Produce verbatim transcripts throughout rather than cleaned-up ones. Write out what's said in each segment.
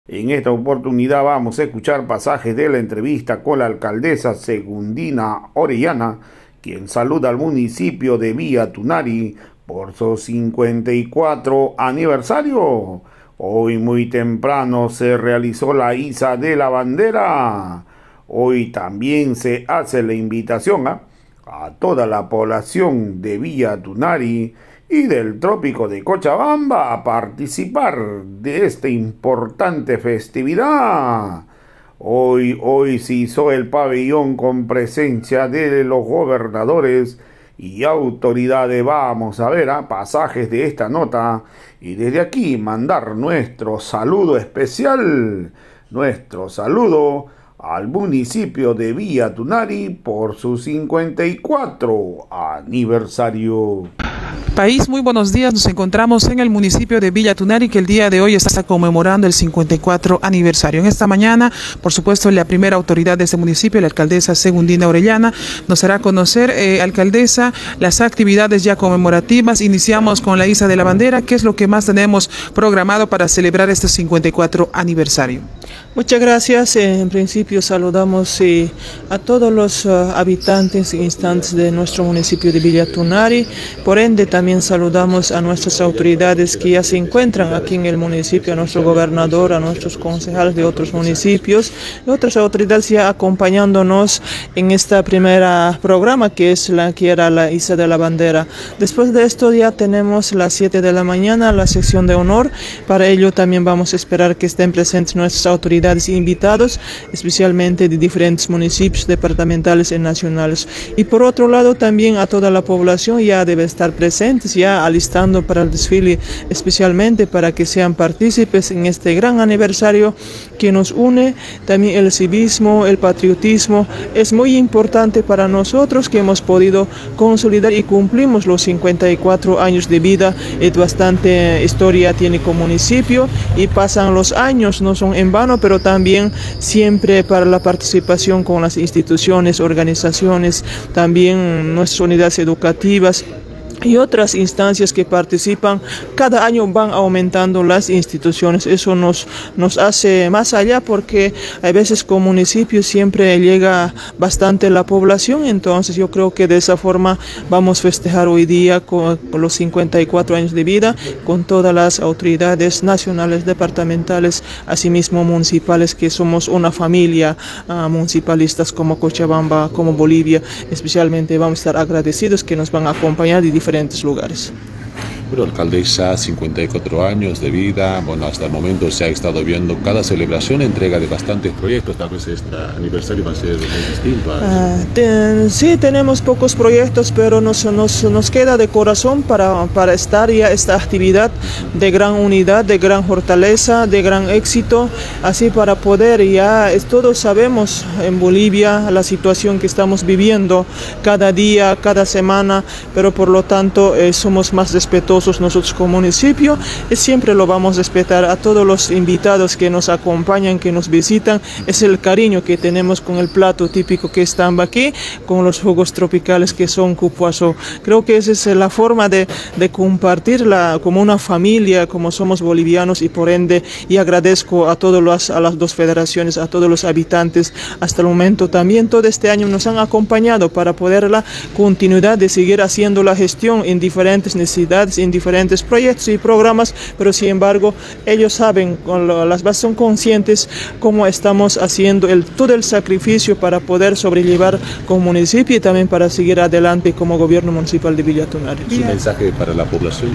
En esta oportunidad vamos a escuchar pasajes de la entrevista con la alcaldesa Segundina Orellana, quien saluda al municipio de Villa Tunari por su cincuenta y cuatro aniversario. Hoy muy temprano se realizó la iza de la bandera. Hoy también se hace la invitación a, a toda la población de Villa Tunari y del trópico de Cochabamba a participar de esta importante festividad. Hoy, hoy se hizo el pabellón con presencia de los gobernadores y autoridades. Vamos a ver a pasajes de esta nota y desde aquí mandar nuestro saludo especial, nuestro saludo al municipio de Villa Tunari por su cincuenta y cuatro aniversario. País, muy buenos días. Nos encontramos en el municipio de Villa Tunari, que el día de hoy está conmemorando el cincuenta y cuatro aniversario. En esta mañana, por supuesto, la primera autoridad de este municipio, la alcaldesa Segundina Orellana, nos hará conocer, eh, alcaldesa, las actividades ya conmemorativas. Iniciamos con la iza de la bandera. ¿Qué es lo que más tenemos programado para celebrar este cincuenta y cuatro aniversario? Muchas gracias. En principio saludamos eh, a todos los uh, habitantes e instantes de nuestro municipio de Villa Tunari. Por ende, también saludamos a nuestras autoridades que ya se encuentran aquí en el municipio, a nuestro gobernador, a nuestros concejales de otros municipios y otras autoridades ya acompañándonos en esta primera programa que es la que era la iza de la bandera. Después de esto ya tenemos las siete de la mañana la sección de honor. Para ello también vamos a esperar que estén presentes nuestras autoridades e invitados, especialmente de diferentes municipios departamentales y nacionales. Y por otro lado también a toda la población ya debe estar presentes, ya alistando para el desfile, especialmente para que sean partícipes en este gran aniversario que nos une. También el civismo, el patriotismo es muy importante para nosotros, que hemos podido consolidar y cumplimos los cincuenta y cuatro años de vida. Es bastante historia tiene como municipio y pasan los años, no son en vano, pero también siempre para la participación con las instituciones, organizaciones, también nuestras unidades educativas y otras instancias que participan. Cada año van aumentando las instituciones. Eso nos, nos hace más allá, porque a veces como municipio siempre llega bastante la población. Entonces yo creo que de esa forma vamos a festejar hoy día con, con los cincuenta y cuatro años de vida, con todas las autoridades nacionales, departamentales, asimismo municipales, que somos una familia uh, municipalistas como Cochabamba, como Bolivia. Especialmente vamos a estar agradecidos que nos van a acompañar de diferentes diferentes lugares. Bueno, alcaldesa, cincuenta y cuatro años de vida. Bueno, hasta el momento se ha estado viendo cada celebración, entrega de bastantes proyectos. Tal vez este aniversario va a ser muy distinto. Uh, te, sí, tenemos pocos proyectos, pero nos, nos, nos queda de corazón para, para estar ya esta actividad de gran unidad, de gran fortaleza, de gran éxito, así para poder ya, todos sabemos en Bolivia la situación que estamos viviendo cada día, cada semana, pero por lo tanto eh, somos más respetuosos nosotros como municipio y siempre lo vamos a respetar a todos los invitados que nos acompañan, que nos visitan. Es el cariño que tenemos con el plato típico que está aquí, con los jugos tropicales que son cupuazo. Creo que esa es la forma de, de compartirla como una familia, como somos bolivianos, y por ende y agradezco a todos los, a las dos federaciones, a todos los habitantes hasta el momento. También todo este año nos han acompañado para poder la continuidad de seguir haciendo la gestión en diferentes necesidades, en diferentes proyectos y programas, pero sin embargo ellos saben, con lo, las bases son conscientes cómo estamos haciendo el, todo el sacrificio para poder sobrellevar como municipio y también para seguir adelante como gobierno municipal de Villa Tunari. ¿Es un mensaje para la población?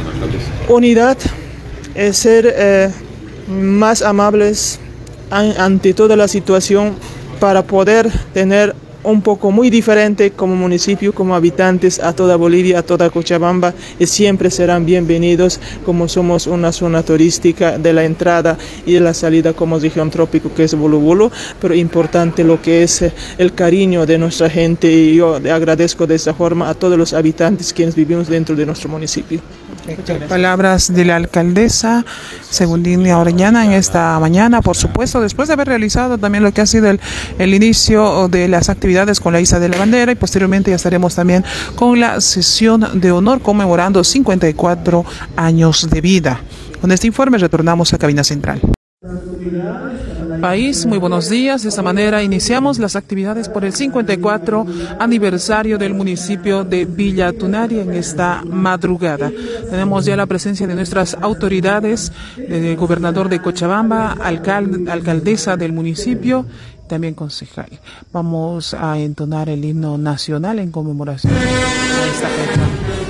Unidad, es ser eh, más amables ante toda la situación para poder tener un poco muy diferente como municipio, como habitantes a toda Bolivia, a toda Cochabamba, y siempre serán bienvenidos, como somos una zona turística de la entrada y de la salida como región trópico que es Bulu Bulu, pero importante lo que es el cariño de nuestra gente, y yo agradezco de esa forma a todos los habitantes quienes vivimos dentro de nuestro municipio. Palabras de la alcaldesa Segundina Orellana en esta mañana, por supuesto, después de haber realizado también lo que ha sido el, el inicio de las actividades con la iza de la bandera, y posteriormente ya estaremos también con la sesión de honor conmemorando cincuenta y cuatro años de vida. Con este informe retornamos a Cabina Central. País, muy buenos días. De esta manera iniciamos las actividades por el cincuenta y cuatro aniversario del municipio de Villa Tunari en esta madrugada. Tenemos ya la presencia de nuestras autoridades, del gobernador de Cochabamba, alcalde, alcaldesa del municipio, también concejal. Vamos a entonar el himno nacional en conmemoración a esta fecha.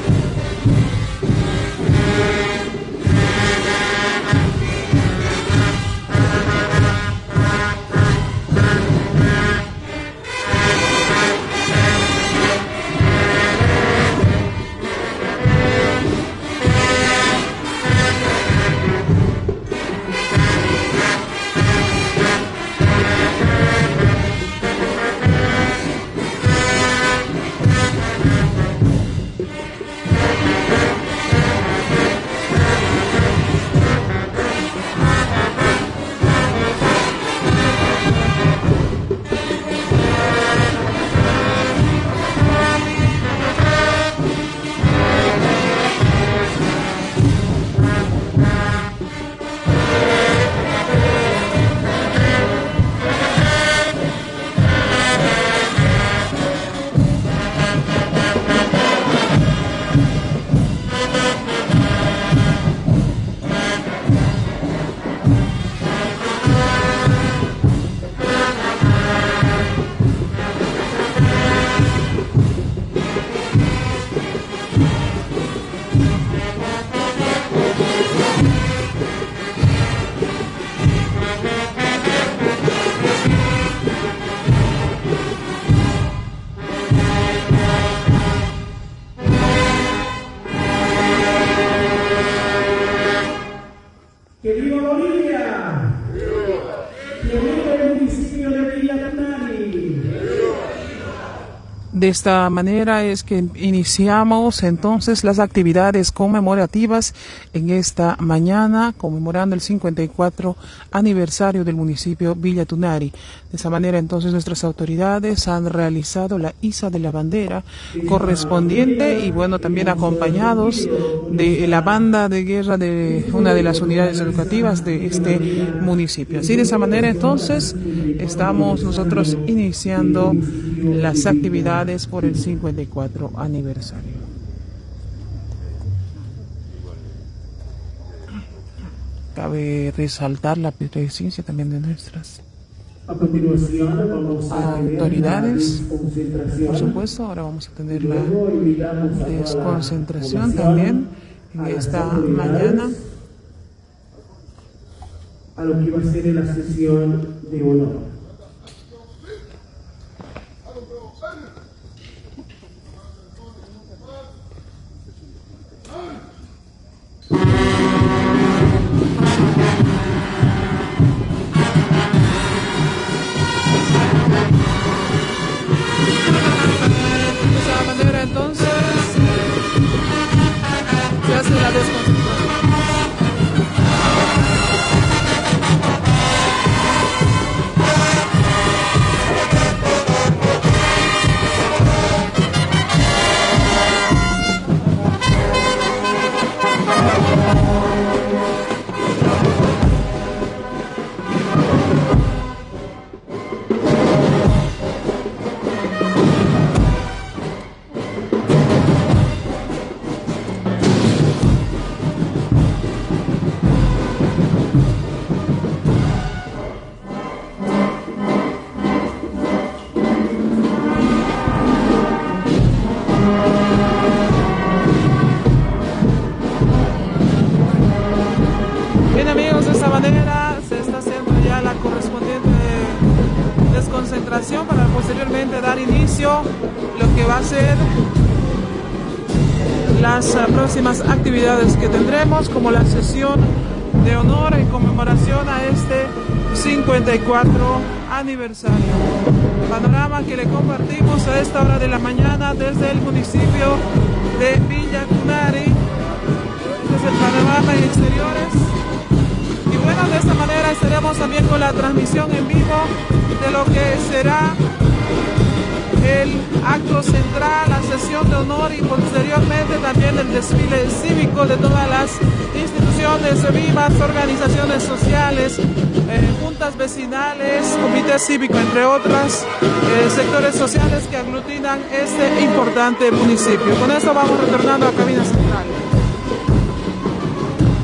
De esta manera es que iniciamos entonces las actividades conmemorativas en esta mañana, conmemorando el cincuenta y cuatro aniversario del municipio Villa Tunari. De esa manera entonces nuestras autoridades han realizado la iza de la bandera correspondiente y bueno, también acompañados de la banda de guerra de una de las unidades educativas de este municipio. Así de esa manera entonces estamos nosotros iniciando las actividades por el cincuenta y cuatro aniversario. Cabe resaltar la presencia también de nuestras autoridades. Por supuesto, ahora vamos a tener la desconcentración también en esta mañana. A lo que va a ser la sesión de honor. Para posteriormente dar inicio lo que va a ser las uh, próximas actividades que tendremos, como la sesión de honor en conmemoración a este cincuenta y cuatro aniversario. Panorama que le compartimos a esta hora de la mañana desde el municipio de Villa Tunari. Este es el panorama en exteriores. Y bueno, de esta manera estaremos también con la transmisión en vivo de lo que será el acto central, la sesión de honor y posteriormente también el desfile cívico de todas las instituciones vivas, organizaciones sociales, eh, juntas vecinales, comité cívico, entre otras eh, sectores sociales que aglutinan este importante municipio. Con esto vamos retornando a cabina central.